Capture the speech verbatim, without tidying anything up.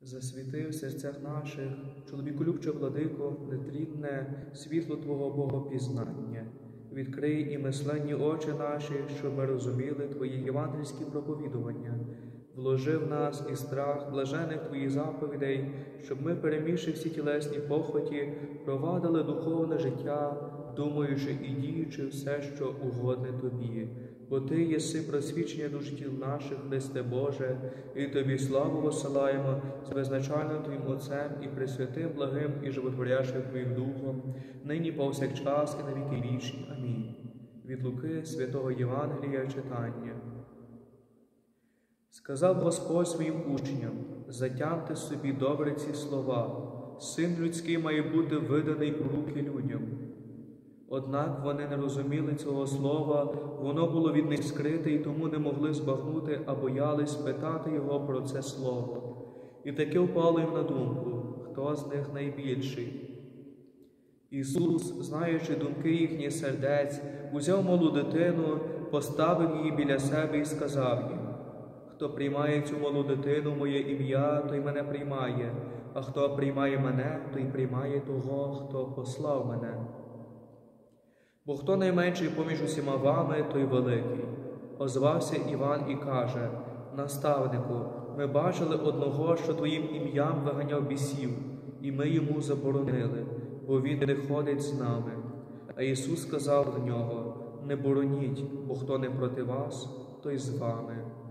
Засвіти в серцях наших, чоловіколюбче владико, нетлінне світло Твого Богопізнання. Відкрий і мисленні очі наші, щоб ми розуміли Твої євангельські проповідування. Вложи в нас і страх блажених Твоїх заповідей, щоб ми, перемігши всі тілесні похоті, провадили духовне життя, думаючи і діючи все, що угодне Тобі. Бо Ти єси просвічення душ тіл наших, Христе Боже, і Тобі славу посилаємо з безначальним Твоїм Отцем і Пресвятим, благим і животворящим Твоїм Духом, нині повсякчас і на віки вічні. Амінь. Від Луки святого Євангелія читання. Сказав Господь своїм учням: затямте собі добре ці слова, Син людський має бути виданий у руки людям. Однак вони не розуміли цього слова, воно було від них скрите, і тому не могли збагнути, а боялись питати його про це слово. І таки впало їм на думку, хто з них найбільший. Ісус, знаючи думки їхніх сердець, узяв малу дитину, поставив її біля себе і сказав їм: хто приймає цю малу дитину в моє ім'я, той мене приймає, а хто приймає мене, той приймає того, хто послав мене. Бо хто найменший поміж усіма вами, той великий. Озвався Іван і каже: наставнику, ми бачили одного, що твоїм ім'ям виганяв бісів, і ми йому заборонили, бо він не ходить з нами. А Ісус сказав до нього: не бороніть, бо хто не проти вас, той з вами.